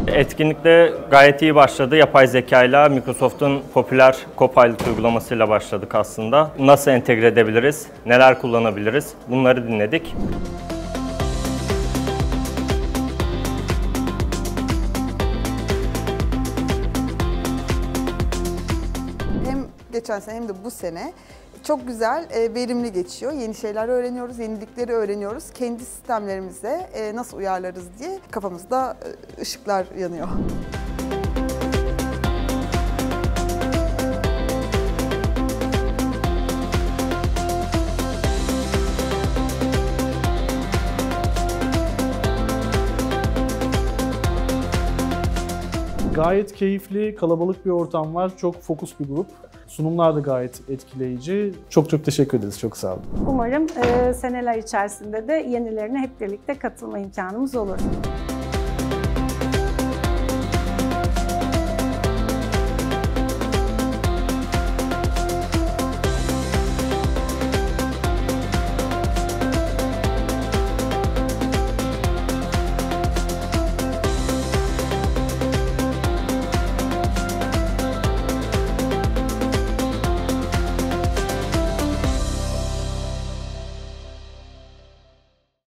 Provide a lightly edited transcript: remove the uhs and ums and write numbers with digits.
Etkinlikte gayet iyi başladı. Yapay zeka ile Microsoft'un popüler Copilot uygulamasıyla başladık aslında. Nasıl entegre edebiliriz, neler kullanabiliriz bunları dinledik. Hem geçen sene hem de bu sene çok güzel, verimli geçiyor. Yeni şeyler öğreniyoruz, yenilikleri öğreniyoruz. Kendi sistemlerimize nasıl uyarlarız diye kafamızda ışıklar yanıyor. Gayet keyifli, kalabalık bir ortam var. Çok fokus bir grup. Sunumlar da gayet etkileyici. Çok teşekkür ederiz. Çok sağ olun. Umarım seneler içerisinde de yenilerine hep birlikte katılma imkanımız olur.